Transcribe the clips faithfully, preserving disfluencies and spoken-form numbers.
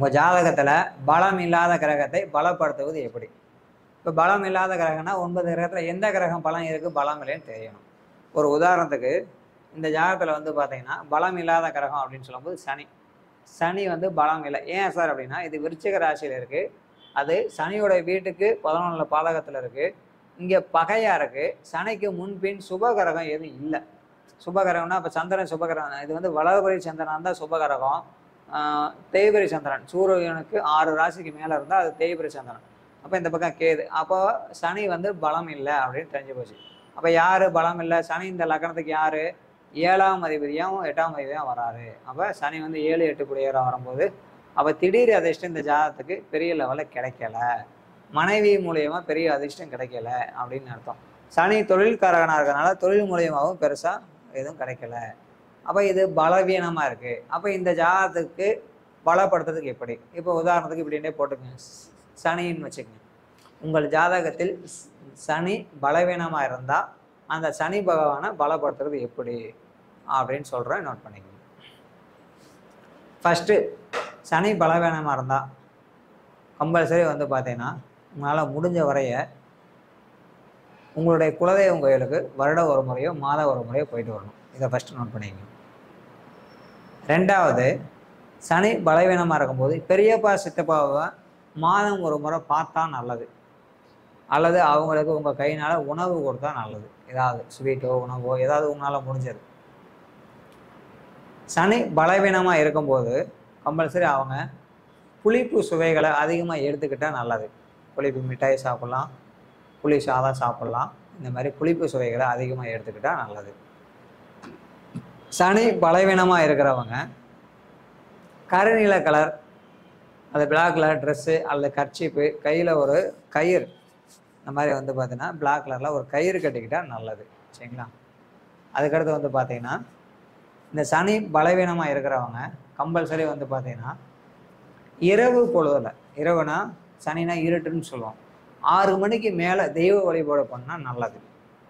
உங்கள் ஜாதகத்தில் பலம் இல்லாத கிரகத்தை பலப்படுத்துவது எப்படி? இப்போ பலம் இல்லாத கிரகம்னா ஒன்பது கிரகத்தில் எந்த கிரகம் பலம் இருக்குது பலம் இல்லைன்னு தெரியணும். ஒரு உதாரணத்துக்கு இந்த ஜாதகத்தில் வந்து பார்த்தீங்கன்னா பலம் இல்லாத கிரகம் அப்படின்னு சொல்லும்போது சனி. சனி வந்து பலம் இல்லை. ஏன் சார் அப்படின்னா இது விருச்சிக ராசியில் இருக்குது. அது சனியோட வீட்டுக்கு பதினொன்றில் பாதகத்தில் இருக்குது. இங்கே பகையாக இருக்குது. சனிக்கு முன்பின் சுபகிரகம் எதுவும் இல்லை. சுபகிரகம்னா இப்போ சந்திரன் சுபகிரகம். இது வந்து வளர்பரி சந்திரன் தான் சுபகிரகம். தேய்பிரை சந்திரன் சூரியனுக்கு ஆறு ராசிக்கு மேலே இருந்தால் அது தேய்பிரை சந்திரன். அப்போ இந்த பக்கம் கேது. அப்போ சனி வந்து பலம் இல்லை அப்படின்னு தெரிஞ்சு போச்சு. அப்போ யார் பலம் இல்லை? சனி இந்த லக்னத்துக்கு யார்? ஏழாம் அதிபதியாகவும் எட்டாம் அதிபதியாகவும் வராரு. அப்போ சனி வந்து ஏழு எட்டு குடியேறாக வரும்போது அப்போ திடீர் அதிர்ஷ்டம் இந்த ஜாதகத்துக்கு பெரிய லெவலில் கிடைக்கல. மனைவி மூலியமாக பெரிய அதிர்ஷ்டம் கிடைக்கல அப்படின்னு அர்த்தம். சனி தொழில்காரகனாக இருக்கிறதுனால தொழில் மூலியமாகவும் பெருசாக எதுவும் கிடைக்கல. அப்போ இது பலவீனமாக இருக்குது. அப்போ இந்த ஜாதகத்துக்கு பலப்படுத்துறதுக்கு எப்படி? இப்போ உதாரணத்துக்கு இப்படின்னே போட்டுக்கோங்க. சனின்னு வச்சுக்கோங்க. உங்கள் ஜாதகத்தில் சனி பலவீனமாக இருந்தால் அந்த சனி பகவானை பலப்படுத்துறது எப்படி அப்படின்னு சொல்கிறேன், நோட் பண்ணிக்கோங்க. ஃபஸ்ட்டு சனி பலவீனமாக இருந்தால் கம்பல்சரி வந்து பார்த்தீங்கன்னா உங்களால் முடிஞ்ச வரைய உங்களுடைய குலதெய்வம் கோயிலுக்கு வருட ஒரு முறையோ மாத ஒரு முறையோ போயிட்டு வரணும். இதை ஃபஸ்ட்டு நோட் பண்ணிக்கோங்க. ரெண்டாவது, சனி பலவீனமாக இருக்கும்போது பெரியப்பா சித்தப்பாவை மாதம் ஒரு முறை பார்த்தா நல்லது. அல்லது அவங்களுக்கு உங்கள் கையினால் உணவு கொடுத்தா நல்லது. ஏதாவது ஸ்வீட்டோ உணவோ ஏதாவது உங்களால் முடிஞ்சது. சனி பலவீனமாக இருக்கும்போது கம்பல்சரி அவங்க புளிப்பு சுவைகளை அதிகமாக எடுத்துக்கிட்டால் நல்லது. புளிப்பு மிட்டாய் சாப்பிட்லாம், புளி சாதம் சாப்பிட்லாம். இந்த மாதிரி புளிப்பு சுவைகளை அதிகமாக எடுத்துக்கிட்டால் நல்லது. சனி பலவீனமாக இருக்கிறவங்க கருநீல கலர், அது பிளாக் கலர் ட்ரெஸ்ஸு அல்லது கர்ச்சீப்பு, கையில் ஒரு கயிறு, இந்த மாதிரி வந்து பார்த்தீங்கன்னா பிளாக் கலரில் ஒரு கயிறு கட்டிக்கிட்டால் நல்லது. சரிங்களா? அதுக்கடுத்து வந்து பார்த்தீங்கன்னா இந்த சனி பலவீனமாக இருக்கிறவங்க கம்பல்சரி வந்து பார்த்தீங்கன்னா இரவு பொழுதில், இரவுனா சனினா இருட்டுன்னு சொல்லுவோம், ஆறு மணிக்கு மேலே தெய்வ வழிபாடு பண்ணால் நல்லது.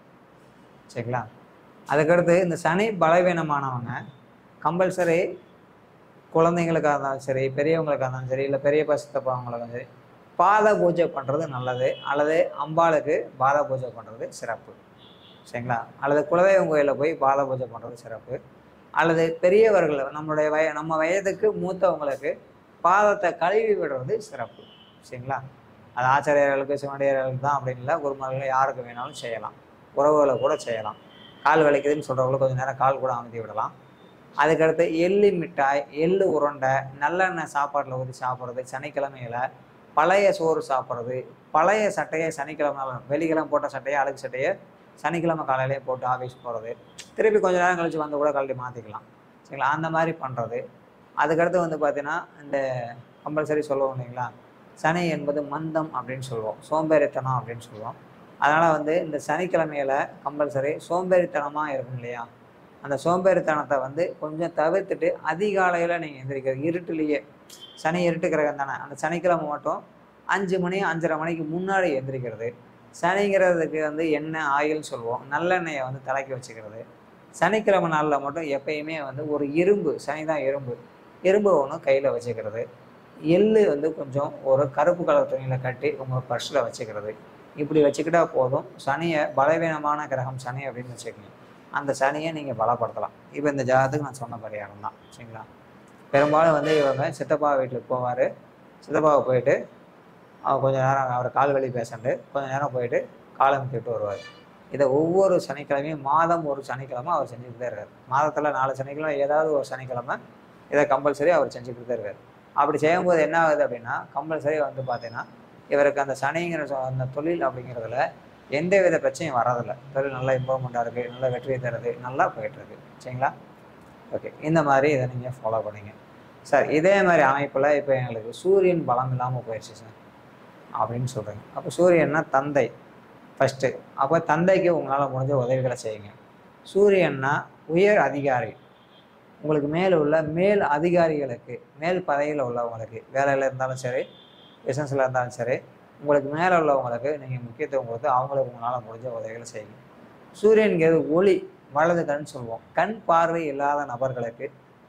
சரிங்களா? அதுக்கடுத்து இந்த சனி பலவீனமானவங்க கம்பல்சரி குழந்தைங்களுக்காக இருந்தாலும் சரி, பெரியவங்களுக்காக இருந்தாலும் சரி, இல்லை பெரிய பசித்தப்பவங்களுக்கும் சரி பாத பூஜை பண்ணுறது நல்லது. அல்லது அம்பாளுக்கு பாத பூஜை பண்ணுறது சிறப்பு. சரிங்களா? அல்லது குலதெய்வம் கோயிலில் போய் பாத பூஜை பண்ணுறது சிறப்பு. அல்லது பெரியவர்கள் நம்மளுடைய வய நம்ம வயதுக்கு மூத்தவங்களுக்கு பாதத்தை கழுவி விடுறது சிறப்பு. சரிங்களா? அது ஆச்சாரியர்களுக்கு சிவனடியார்களுக்கு தான் அப்படின்னு இல்லை, குருமார்கள் யாருக்கு வேணாலும் செய்யலாம். உறவுகளை கூட செய்யலாம். கால் வலிக்குதுன்னு சொல்கிறவங்களுக்கு கொஞ்சம் நேரம் கால் கூட அமுத்தி விடலாம். அதுக்கடுத்து எள்ளு மிட்டாய், எள்ளு உருண்டை, நல்லெண்ணெய் சாப்பாட்டில் ஊற்றி சாப்பிட்றது, சனிக்கிழமையில் பழைய சோறு சாப்பிட்றது, பழைய சட்டையை சனிக்கிழமை வெள்ளிக்கிழமை போட்ட சட்டையை அழுக்கு சட்டையை சனிக்கிழமை காலையிலே போட்டு ஆஃபீஸ் போகிறது, திருப்பி கொஞ்சம் நேரம் கழித்து வந்து கூட கழட்டி மாற்றிக்கலாம். சரிங்களா? அந்த மாதிரி பண்ணுறது. அதுக்கடுத்து வந்து பார்த்தீங்கன்னா இந்த கம்பல்சரி சொல்லுவோம் இல்லைங்களா, சனி என்பது மந்தம் அப்படின்னு சொல்லுவோம், சோம்பேறித்தனம் அப்படின்னு சொல்லுவோம். அதனால் வந்து இந்த சனிக்கிழமையில் கம்பல்சரி சோம்பேறித்தனமாக இருக்கும் இல்லையா, அந்த சோம்பேறித்தனத்தை வந்து கொஞ்சம் தவிர்த்துட்டு அதிகாலையில் நீங்கள் எந்திரிக்கிறது. இருட்டுலேயே, சனி இருட்டு கிரகம் தானே, அந்த சனிக்கிழமை மட்டும் அஞ்சு மணி அஞ்சரை மணிக்கு முன்னாடி எந்திரிக்கிறது. சனிங்கிறதுக்கு வந்து எண்ணெய் ஆயில்னு சொல்லுவோம், நல்லெண்ணெயை வந்து தலைக்கி வச்சுக்கிறது. சனிக்கிழமை நாளில் மட்டும் எப்பயுமே வந்து ஒரு இரும்பு, சனி தான் இரும்பு, இரும்பு ஒன்று கையில் வச்சுக்கிறது. எள்ளு வந்து கொஞ்சம் ஒரு கருப்பு கலர் துணியில் கட்டி உங்கள் பர்ஸில் வச்சுக்கிறது. இப்படி வச்சுக்கிட்டா போதும். சனியை பலவீனமான கிரகம் சனி அப்படின்னு வச்சுக்கோங்க, அந்த சனியை நீங்கள் பலப்படுத்தலாம். இப்போ இந்த ஜாதகத்துக்கு நான் சொன்ன பரிகாரம் தான். சரிங்களா? பெரும்பாலும் வந்து இவங்க சித்தப்பா வீட்டுக்கு போவார். சித்தப்பாவை போயிட்டு அவர் கொஞ்சம் நேரம் அவர் கால் வலி பேசண்டு கொஞ்சம் நேரம் போயிட்டு காலம் திட்டு வருவார். இதை ஒவ்வொரு சனிக்கிழமையும் மாதம் ஒரு சனிக்கிழமை அவர் செஞ்சுக்கிட்டே இருக்கார். மாதத்தில் நாலு சனிக்கிழமை ஏதாவது ஒரு சனிக்கிழமை இதை கம்பல்சரி அவர் செஞ்சுக்கிட்டே இருக்கார். அப்படி செய்யும்போது என்ன ஆகுது அப்படின்னா கம்பல்சரி வந்து பார்த்தீங்கன்னா இவருக்கு அந்த சனிங்கிற அந்த தொழில் அப்படிங்கிறதுல எந்த வித பிரச்சனையும் வராதில்லை. தொழில் நல்லா இம்ப்ரூவ்மெண்ட்டாக இருக்குது, நல்லா வெற்றியை தருது, நல்லா போயிட்டுருக்கு. சரிங்களா? ஓகே, இந்த மாதிரி இதை நீங்கள் ஃபாலோ பண்ணிங்க சார். இதே மாதிரி அமைப்பில் இப்போ எங்களுக்கு சூரியன் பலம் இல்லாமல் போயிடுச்சு சார் அப்படின்னு சொல்கிறீங்க. அப்போ சூரியன்னா தந்தை ஃபஸ்ட்டு. அப்போ தந்தைக்கு உங்களால் முடிஞ்ச உதவிகளை செய்யுங்க. சூரியன்னா உயர் அதிகாரி, உங்களுக்கு மேலே உள்ள மேல் அதிகாரிகளுக்கு, மேல் பதவியில் உள்ளவங்களுக்கு, வேலையில் இருந்தாலும் சரி, பிஸ்னஸில் இருந்தாலும் சரி, உங்களுக்கு மேலே உள்ளவங்களுக்கு நீங்கள் முக்கியத்துவம் கொடுத்து அவங்களுக்கு உங்களால் முடிஞ்ச உதவிகளை செய்யுங்க. சூரியன்கிறது ஒளி, வலது கண் சொல்லுவோம். கண் பார்வை இல்லாத நபர்களுக்கு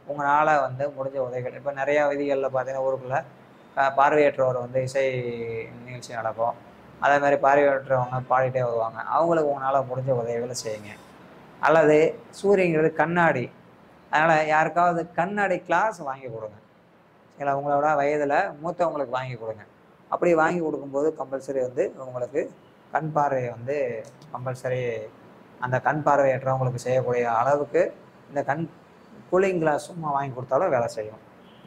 உங்களால் வந்து முடிஞ்ச உதவிகள். இப்போ நிறையா விதிகளில் பார்த்தீங்கன்னா ஊருக்குள்ளே பார்வையற்றவர் வந்து இசை நிகழ்ச்சி நடக்கும். அதே மாதிரி பார்வையற்றவங்க பாடிட்டே வருவாங்க. அவங்களுக்கு உங்களால் முடிஞ்ச உதவிகளை செய்யுங்க. அல்லது சூரியங்கிறது கண்ணாடி, அதனால் யாருக்காவது கண்ணாடி கிளாஸ் வாங்கி கொடுங்க. இல்லை உங்களோட வயதில் மூத்தவங்களுக்கு வாங்கி கொடுங்க. அப்படி வாங்கி கொடுக்கும்போது கம்பல்சரி வந்து உங்களுக்கு கண் பார்வையை வந்து கம்பல்சரி அந்த கண் பார்வையற்றவங்களுக்கு செய்யக்கூடிய அளவுக்கு இந்த கண் கூலிங் கிளாஸ் சும்மா வாங்கி கொடுத்தாலும் வேலை செய்யும்.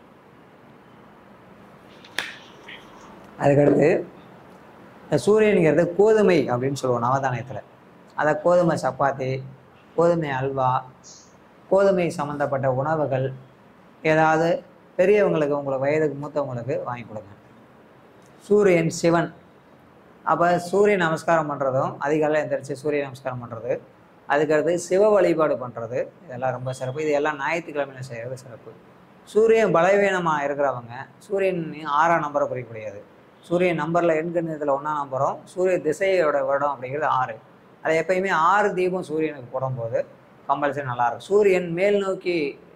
அதுக்கடுத்து இந்த சூரியனுங்கிறது கோதுமை அப்படின்னு சொல்லுவோம் நவதானியத்தில். அதை கோதுமை சப்பாத்தி, கோதுமை அல்வா, கோதுமை சம்மந்தப்பட்ட உணவுகள் ஏதாவது பெரியவங்களுக்கு உங்களுக்கு வயதுக்கு மூத்தவங்களுக்கு வாங்கி கொடுங்க. சூரியன் சிவன். அப்போ சூரிய நமஸ்காரம் பண்ணுறதும் அதிகாலையில் எந்திரிச்சு சூரிய நமஸ்காரம் பண்ணுறது, அதுக்கடுத்து சிவ வழிபாடு பண்ணுறது, இதெல்லாம் ரொம்ப சிறப்பு. இது எல்லாம் ஞாயிற்றுக்கிழமையில் செய்கிறது சிறப்பு. சூரியன் பலவீனமாக இருக்கிறவங்க சூரியன் ஆறாம் நம்பரை குறிக்கக்கூடியது. சூரியன் நம்பரில் எண்கணிதத்தில் ஒன்றாம் நம்பரும் சூரிய திசையோட வருடம் அப்படிங்கிறது ஆறு. அதை எப்பயுமே ஆறு தீபம் சூரியனுக்கு போடும்போது கம்பல்சரி நல்லாயிருக்கும். சூரியன் மேல் நோக்கி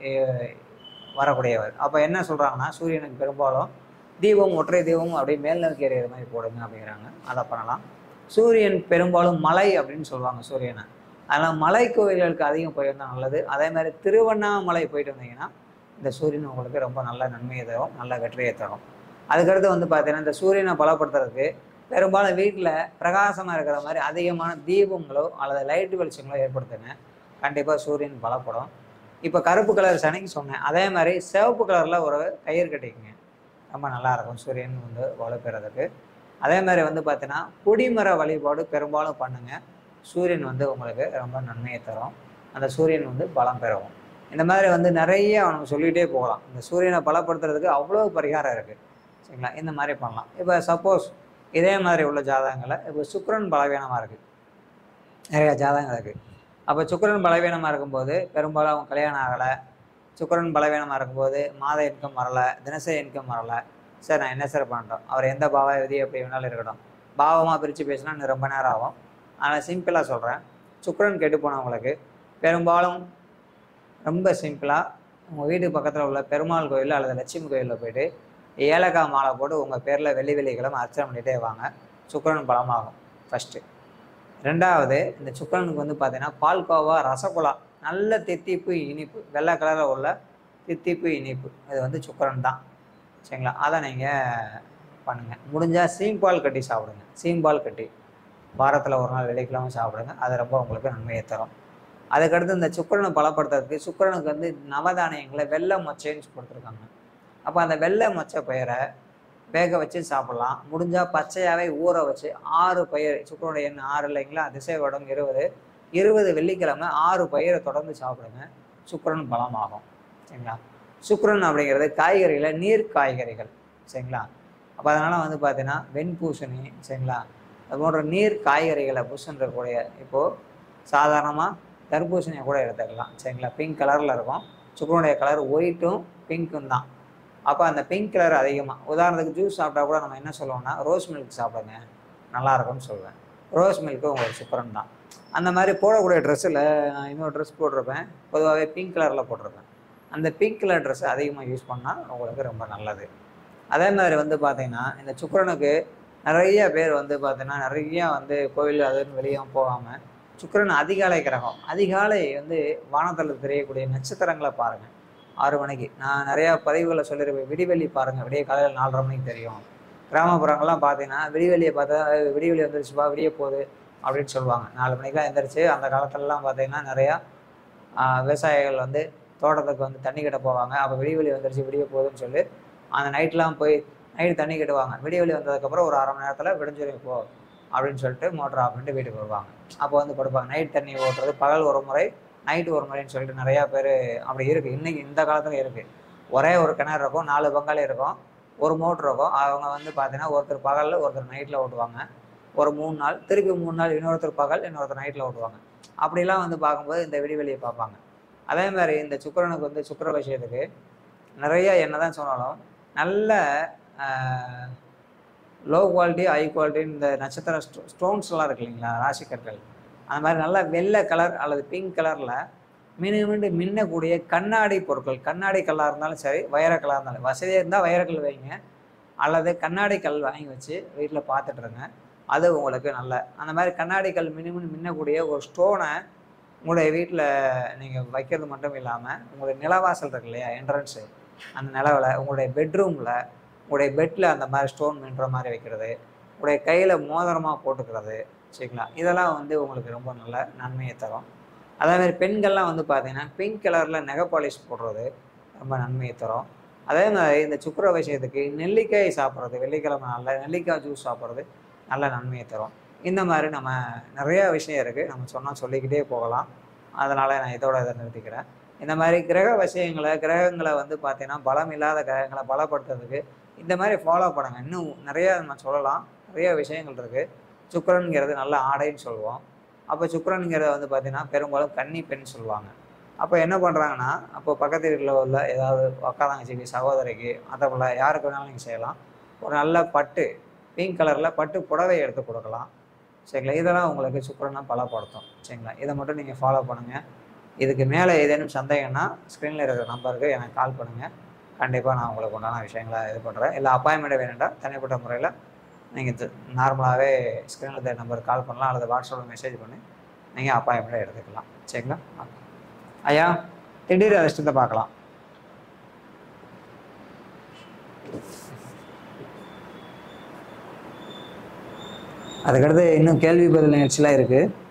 வரக்கூடியவர். அப்போ என்ன சொல்கிறாங்கன்னா சூரியனுக்கு பெரும்பாலும் தீபம் ஒற்றை தீபம் அப்படி மேல் நோக்கி எறிகிற மாதிரி போடுங்க அப்படிங்கிறாங்க. அதை பண்ணலாம். சூரியன் பெரும்பாலும் மலை அப்படின்னு சொல்லுவாங்க சூரியனை. அதனால் மலை கோயில்களுக்கு அதிகம் போயிருந்தால் நல்லது. அதே மாதிரி திருவண்ணாமலை போயிட்டு வந்தீங்கன்னா இந்த சூரியன் உங்களுக்கு ரொம்ப நல்ல நன்மையை தரும், நல்ல வெற்றியை தரும். அதுக்கடுத்து வந்து பார்த்தீங்கன்னா இந்த சூரியனை பலப்படுத்துறதுக்கு பெரும்பாலும் வீட்டில் பிரகாசமாக இருக்கிற மாதிரி அதிகமான தீபங்களோ அல்லது லைட்டு வெளிச்சங்களோ ஏற்படுத்துங்க. கண்டிப்பாக சூரியன் பலப்படும். இப்போ கருப்பு கலர் சனிக்கு சொன்னேன், அதே மாதிரி சிவப்பு கலரில் ஒரு கயிறு கட்டிக்குங்க, ரொம்ப நல்லாயிருக்கும் சூரியன் வந்து வலுப்பெறதுக்கு. அதே மாதிரி வந்து பார்த்தீங்கன்னா கொடிமர வழிபாடு பெரும்பாலும் பண்ணுங்கள். சூரியன் வந்து உங்களுக்கு ரொம்ப நன்மையை தரும், அந்த சூரியன் வந்து பலம் பெறவும். இந்த மாதிரி வந்து நிறைய நம்ம சொல்லிகிட்டே போகலாம். இந்த சூரியனை பலப்படுத்துறதுக்கு அவ்வளோ பரிகாரம் இருக்குது, சரிங்களா? இந்த மாதிரி பண்ணலாம். இப்போ சப்போஸ் இதே மாதிரி உள்ள ஜாதகங்களை இப்போ சுக்கிரன் பலவீனமாக இருக்குது, நிறையா ஜாதகங்கள் இருக்குது. அப்போ சுக்கிரன் பலவீனமாக இருக்கும்போது பெரும்பாலும் அவங்க கல்யாணம் ஆகலை, சுக்கிரன் பலவீனமாக இருக்கும்போது மாத இன்கம் வரலை, தினசரி இன்கம் வரலை. சார் நான் என்ன சார் பண்ணுறோம்? அவர் எந்த பாவ விதி எப்படி வேணாலும் இருக்கட்டும், பாவமாக பிரித்து பேசினா இன்னும் ரொம்ப நேரம் ஆகும். அதனால் சிம்பிளாக சொல்கிறேன். சுக்கிரன் கெட்டு போனவங்களுக்கு பெரும்பாலும் ரொம்ப சிம்பிளாக உங்கள் வீட்டுக்கு பக்கத்தில் உள்ள பெருமாள் கோயில் அல்லது லட்சுமி கோயிலில் போய்ட்டு ஏலக்காய் மாலை போட்டு உங்கள் பேரில் வெள்ளி வெள்ளிக்கிழமை அர்ச்சனை பண்ணிகிட்டே வாங்க, சுக்கிரன் பலமாகும் ஃபஸ்ட்டு. ரெண்டாவது, இந்த சுக்கிரனுக்கு வந்து பார்த்தீங்கன்னா பால்கோவா, ரசகுல்லா, நல்ல தித்திப்பு இனிப்பு, வெள்ளை கலரில் உள்ள தித்திப்பு இனிப்பு, இது வந்து சுக்கிரன் தான், சரிங்களா? அதை நீங்கள் பண்ணுங்கள். முடிஞ்சால் சீம்பால் கட்டி சாப்பிடுங்க. சீம்பால் கட்டி வாரத்தில் ஒரு நாள் வெள்ளிக்கிழமை சாப்பிடுங்க, அது ரொம்ப உங்களுக்கு நன்மையை தரும். அதுக்கடுத்து இந்த சுக்கிரனை பலப்படுத்துறதுக்கு சுக்கிரனுக்கு வந்து நவதானியங்களை வெள்ளை மொச்சைன்னு கொடுத்துருக்காங்க. அப்போ அந்த வெள்ளை மொச்சை பயிரை வேக வச்சு சாப்பிட்லாம். முடிஞ்சால் பச்சையாகவே ஊற வச்சு ஆறு பயிர், சுக்கிரனுடைய எண் ஆறு இல்லைங்களா, திசை வடம் இருபது, இருபது வெள்ளிக்கிழமை ஆறு பயிரை தொடர்ந்து சாப்பிடுங்க, சுக்கிரன் பலமாகும், சரிங்களா? சுக்கிரன் அப்படிங்கிறது காய்கறிகளில் நீர் காய்கறிகள், சரிங்களா? அப்போ அதனால் வந்து பார்த்தீங்கன்னா வெண்பூசணி, சரிங்களா, அது போன்ற நீர் காய்கறிகளை பூசன்றக்கூடிய இப்போது சாதாரணமாக தர்பூசணியை கூட எடுத்துக்கலாம், சரிங்களா? பிங்க் கலரில் இருக்கும். சுக்கிரனுடைய கலர் ஒயிட்டும் பிங்க்கும் தான். அப்போ அந்த பிங்க் கலர் அதிகமாக, உதாரணத்துக்கு ஜூஸ் சாப்பிட்டா கூட நம்ம என்ன சொல்லுவோம்னா ரோஸ் மில்க் சாப்பிடுங்க, நல்லாயிருக்கும்னு சொல்லுவேன். ரோஸ் மில்க்கு உங்களுக்கு சுக்கிரன் தான். அந்த மாதிரி போடக்கூடிய ட்ரெஸ்ஸில் நான் இன்னொரு ட்ரெஸ் போட்டிருப்பேன், பொதுவாகவே பிங்க் கலரில் போட்டிருப்பேன். அந்த பிங்க் கலர் ட்ரெஸ் அதிகமாக யூஸ் பண்ணால் உங்களுக்கு ரொம்ப நல்லது. அதே மாதிரி வந்து பார்த்திங்கன்னா இந்த சுக்கிரனுக்கு நிறைய பேர் வந்து பார்த்தீங்கன்னா நிறையா வந்து கோவில் அதுன்னு வெளியே போகாமல் சுக்கிரன் அதிகாலை கிரகம், அதிகாலை வந்து வானத்தில் தெரியக்கூடிய நட்சத்திரங்களை பாருங்கள். ஆறு மணிக்கு நான் நிறையா பதிவுகளை சொல்லியிருப்பேன். விடிவெள்ளி பாருங்கள், விடிய காலையில் நாலரை மணிக்கு தெரியும். கிராமப்புறங்கள்லாம் பார்த்தீங்கன்னா விடிவெளியை பார்த்தா விடிவெளி வந்துருச்சுப்பா விடிய போகுது அப்படின்னு சொல்லுவாங்க. நாலு மணிக்கெலாம் எழுந்திரிச்சு அந்த காலத்துலலாம் பார்த்தீங்கன்னா நிறையா விவசாயிகள் வந்து தோட்டத்துக்கு வந்து தண்ணி கட்ட போவாங்க. அப்போ விடிவெளி வந்துருச்சு விடிய போகுதுன்னு சொல்லி அந்த நைட்லாம் போய் நைட்டு தண்ணி கட்டுவாங்க. விடிவெளி வந்ததுக்கப்புறம் ஒரு அரை மணி நேரத்தில் விடிஞ்சிரும் போ அப்படின்னு சொல்லிட்டு மோட்டர் ஆஃப் பண்ணிட்டு வீட்டுக்கு வருவாங்க. அப்போ வந்து படுப்பாங்க. நைட் தண்ணி ஓட்டுறது பகல் ஒரு முறை, நைட்டு ஒரு முறைன்னு சொல்லிட்டு நிறையா பேர் அப்படி இருக்குது. இன்றைக்கி இந்த காலத்தில் இருக்குது. ஒரே ஒரு கிணறு இருக்கும், நாலு பங்காளி இருக்கும், ஒரு மோட்ரு இருக்கும். அவங்க வந்து பார்த்தீங்கன்னா ஒருத்தர் பகலில் ஒருத்தர் நைட்டில் ஓட்டுவாங்க. ஒரு மூணு நாள் திருப்பி மூணு நாள் இன்னொருத்தர் பகல் இன்னொருத்தர் நைட்டில் ஓட்டுவாங்க. அப்படிலாம் வந்து பார்க்கும்போது இந்த விடிவெளியை பார்ப்பாங்க. அதே மாதிரி இந்த சுக்கிரனுக்கு வந்து சுக்கிர விஷயத்துக்கு நிறைய என்ன தான் சொன்னாலும் நல்ல லோ குவாலிட்டி ஹை குவாலிட்டி இந்த நட்சத்திர ஸ்டோ ஸ்டோன்ஸ்லாம் இருக்கு இல்லைங்களா, ராசிக்கற்கள், அந்த மாதிரி நல்லா வெள்ளை கலர் அல்லது பிங்க் கலரில் மினுமின்று மின்னக்கூடிய கண்ணாடி பொருட்கள், கண்ணாடி கல்லாக இருந்தாலும் சரி, வைரக்கல்லாக இருந்தாலும், வசதியாக இருந்தால் வைரக்கல் வைங்க, அல்லது கண்ணாடி கல் வாங்கி வச்சு வீட்டில் பார்த்துட்ருங்க. அது உங்களுக்கு நல்ல அந்த மாதிரி கண்ணாடி கல் மினுமின்னு மின்னக்கூடிய ஒரு ஸ்டோனை உங்களுடைய வீட்டில் நீங்கள் வைக்கிறது மட்டும் இல்லாமல், உங்களுடைய நிலவாசல் இருக்கு இல்லையா, என்ட்ரன்ஸு, அந்த நிலவில் உங்களுடைய பெட்ரூமில் உங்களுடைய பெட்டில் அந்த மாதிரி ஸ்டோன் மின்ற மாதிரி வைக்கிறது, உங்களுடைய கையில் மோதிரமாக போட்டுக்கிறது, சரிங்களா? இதெல்லாம் வந்து உங்களுக்கு ரொம்ப நல்ல நன்மையை தரும். அதேமாதிரி பெண்கள்லாம் வந்து பார்த்தீங்கன்னா பிங்க் கலரில் நெகை பாலிஷ் போடுறது ரொம்ப நன்மையை தரும். அதே மாதிரி இந்த சுக்கிர விஷயத்துக்கு நெல்லிக்காய் சாப்பிட்றது, வெள்ளிக்கிழமை நாளில் நெல்லிக்காய் ஜூஸ் சாப்பிட்றது நல்ல நன்மையை தரும். இந்த மாதிரி நம்ம நிறையா விஷயம் இருக்குது, நம்ம சொன்னால் சொல்லிக்கிட்டே போகலாம். அதனால் நான் இதோட இதை நிறுத்திக்கிறேன். இந்த மாதிரி கிரக விஷயங்களை கிரகங்களை வந்து பார்த்தீங்கன்னா பலம் இல்லாத கிரகங்களை பலப்படுத்துறதுக்கு இந்த மாதிரி ஃபாலோ பண்ணுங்கள். இன்னும் நிறையா நம்ம சொல்லலாம், நிறைய விஷயங்கள் இருக்குது. சுக்கிரன்கிறது நல்ல ஆடைன்னு சொல்லுவோம். அப்போ சுக்கிரன்கிறத வந்து பார்த்தீங்கன்னா பெரும்பாலும் கன்னி பெண் சொல்லுவாங்க. அப்போ என்ன பண்ணுறாங்கன்னா, அப்போ பக்கத்து வீட்டில் உள்ள ஏதாவது அக்கா தங்கச்சிக்கு, சகோதரிக்கு, அதை போல் யாருக்கு வேணாலும் நீங்கள் செய்யலாம். ஒரு நல்ல பட்டு பிங்க் கலரில் பட்டு புடவை எடுத்து கொடுக்கலாம், சரிங்களா? இதெல்லாம் உங்களுக்கு சுக்கிரனை பலப்படுத்தும், சரிங்களா? இதை மட்டும் நீங்கள் ஃபாலோ பண்ணுங்கள். இதுக்கு மேலே ஏதேனும் சந்தேகம்னா ஸ்க்ரீனில் இருக்கிற நம்பருக்கு எனக்கு கால் பண்ணுங்கள். கண்டிப்பாக நான் உங்களுக்கு உண்டான விஷயங்களை இது பண்ணுறேன். இல்லை அப்பாயின்மெண்ட் வேணும்டா தனிப்பட்ட முறையில் நீங்கள் நார்மலாகவே ஸ்க்ரீனில் இருக்கிற நம்பருக்கு கால் பண்ணலாம், அல்லது வாட்ஸ்அப்பில் மெசேஜ் பண்ணி நீங்கள் அப்பாயின்மெண்ட்டை எடுத்துக்கலாம், சரிங்களா? ஐயா, திடீர் அதிர்ஷ்டத்தை பார்க்கலாம். அதுக்கடுத்து இன்னும் கேள்வி பதில் நிகழ்ச்சிலாம் இருக்குது.